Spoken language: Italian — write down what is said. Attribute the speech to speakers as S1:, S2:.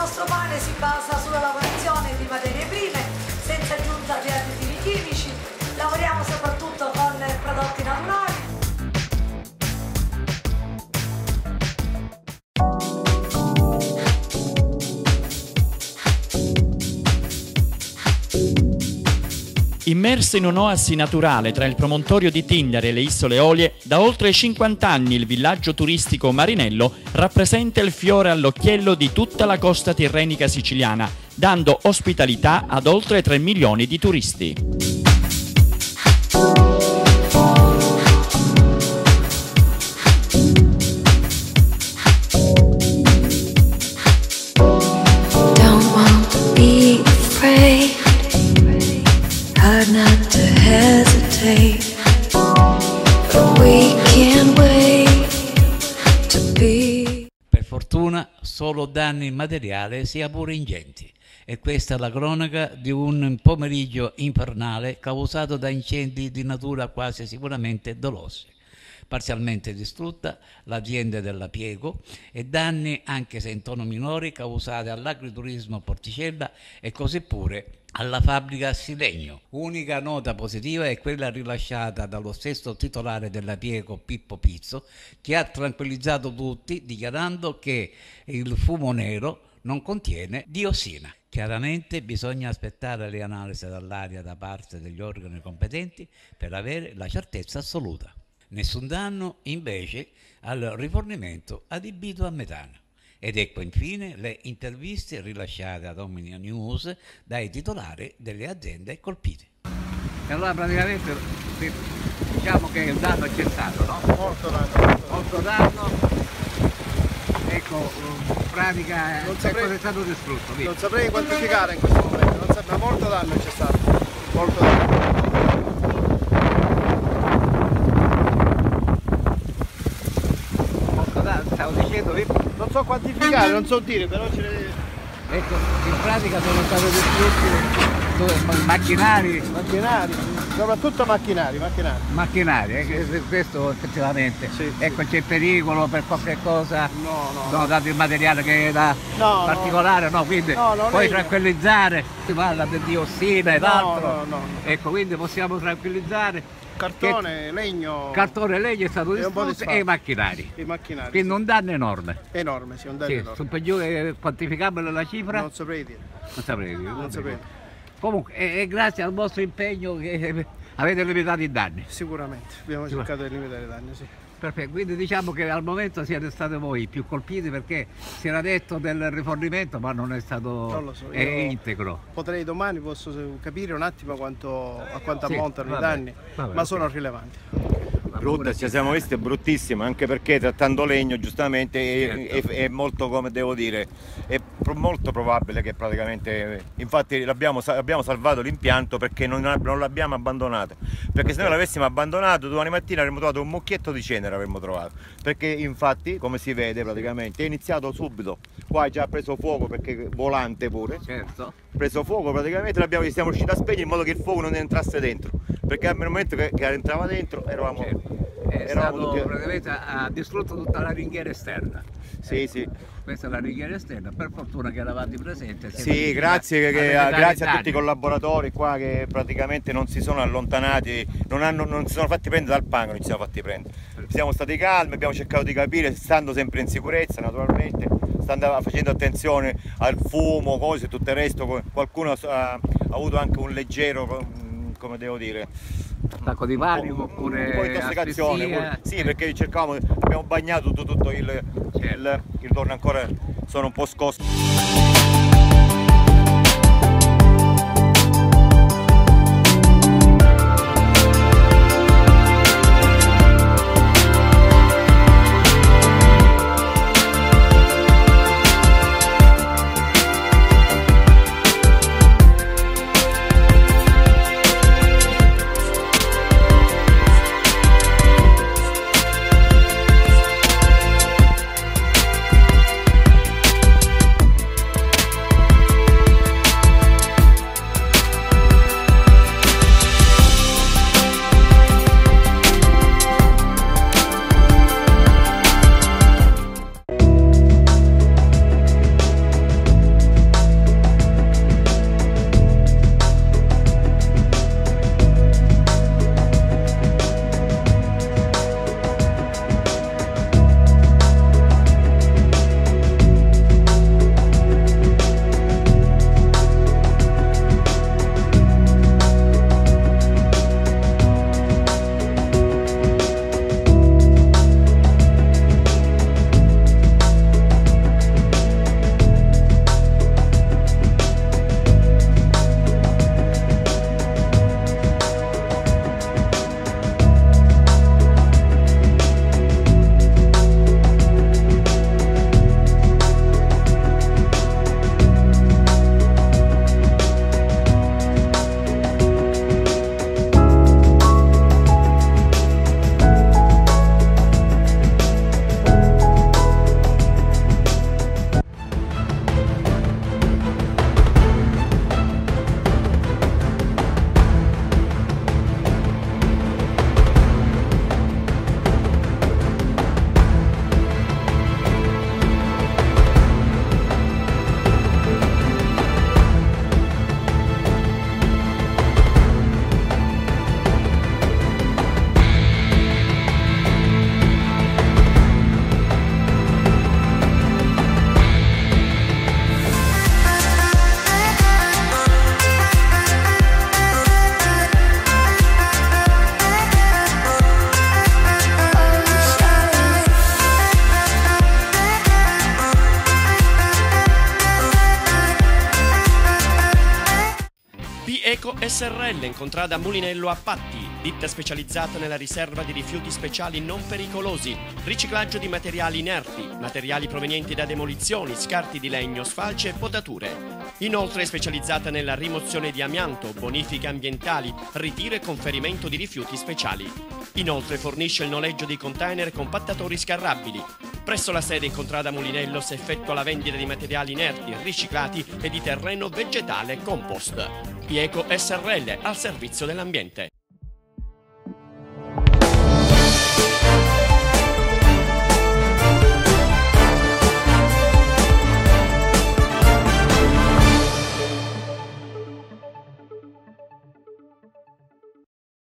S1: nostro pane si basa sulla lavorazione di materie prime, senza aggiunta di additivi chimici. Lavoriamo soprattutto con prodotti naturali.
S2: Immerso in un'oasi naturale tra il promontorio di Tindari e le Isole Olie, da oltre 50 anni il villaggio turistico Marinello rappresenta il fiore all'occhiello di tutta la costa tirrenica siciliana, dando ospitalità ad oltre 3 milioni di turisti.
S3: Not to hesitate, but we can't wait to be.
S4: Per fortuna solo danni materiali sia pure ingenti, e questa è la cronaca di un pomeriggio infernale causato da incendi di natura quasi sicuramente dolosi. Parzialmente distrutta l'azienda della Piego e danni, anche se in tono minori, causati all'agriturismo Porticella e così pure alla fabbrica Silegno. Unica nota positiva è quella rilasciata dallo stesso titolare della Piego, Pippo Pizzo, che ha tranquillizzato tutti dichiarando che il fumo nero non contiene diossina. Chiaramente bisogna aspettare le analisi dall'aria da parte degli organi competenti per avere la certezza assoluta. Nessun danno invece al rifornimento adibito a metano. Ed ecco infine le interviste rilasciate ad Omnia News dai titolari delle aziende colpite. E allora praticamente diciamo che il danno c'è stato, no?
S5: Molto danno.
S4: Molto danno. Ecco, in pratica cosa è stato distrutto? Via.
S5: Non saprei quantificare in questo momento, ma molto danno c'è stato. Molto danno.
S4: Stavo dicendo,
S5: non so quantificare, non so dire, però ce ne...
S4: Ecco, in pratica sono stati distrutti macchinari,
S5: soprattutto macchinari.
S4: Questo effettivamente.
S5: Sì,
S4: ecco,
S5: sì.
S4: C'è pericolo per qualche cosa?
S5: No.
S4: Sono dato il materiale che era particolare, no? Quindi puoi tranquillizzare, si parla di diossina ed altro.
S5: No.
S4: Ecco, quindi possiamo tranquillizzare.
S5: Cartone, legno
S4: è stato distrutto e i macchinari. Quindi
S5: sì.
S4: un danno enorme.
S5: Enorme, sì, un danno enorme.
S4: Su per giù è quantificabile la cifra?
S5: Non saprei dire.
S4: Non saprei dire.
S5: Non saprei.
S4: Comunque è grazie al vostro impegno che avete limitato i danni.
S5: Sicuramente, abbiamo cercato di limitare i danni, sì.
S4: Perfetto, quindi diciamo che al momento siete stati voi i più colpiti, perché si era detto del rifornimento ma non è stato
S5: non lo so,
S4: integro.
S5: Potrei domani, posso capire un attimo a quanto ammontano i danni, ma sono rilevanti.
S6: Brutta, ci siamo visti, è bruttissima, anche perché trattando legno giustamente è molto, come devo dire, è molto probabile che praticamente, infatti abbiamo salvato l'impianto perché non l'abbiamo abbandonato, perché se noi l'avessimo abbandonato domani mattina avremmo trovato un mucchietto di cenere, perché infatti, come si vede praticamente, è iniziato subito, qua già ha preso fuoco perché volante pure,
S4: certo.
S6: Preso fuoco praticamente, siamo riusciti a spegnere in modo che il fuoco non entrasse dentro, perché al momento che entrava dentro eravamo...
S4: praticamente ha distrutto tutta la ringhiera esterna.
S6: Sì.
S4: Questa è la ringhiera esterna, per fortuna che eravate presenti.
S6: Sì, grazie a tutti i collaboratori qua che praticamente non si sono allontanati, non si sono fatti prendere dal panico, non ci siamo fatti prendere. Siamo stati calmi, abbiamo cercato di capire, stando sempre in sicurezza naturalmente, facendo attenzione al fumo, cose, tutto il resto. Qualcuno ha avuto anche un leggero, come devo dire,
S4: attacco di panico oppure
S6: un po' di intossicazione. Sì, perché abbiamo bagnato tutto il giorno, ancora sono un po' scosso.
S7: Eco SRL in contrada Mulinello a Patti, ditta specializzata nella riserva di rifiuti speciali non pericolosi, riciclaggio di materiali inerti, materiali provenienti da demolizioni, scarti di legno, sfalce e potature. Inoltre è specializzata nella rimozione di amianto, bonifiche ambientali, ritiro e conferimento di rifiuti speciali. Inoltre fornisce il noleggio di container compattatori scarrabili. Presso la sede in contrada Mulinello si effettua la vendita di materiali inerti, riciclati e di terreno vegetale compost. Eco SRL al servizio dell'ambiente.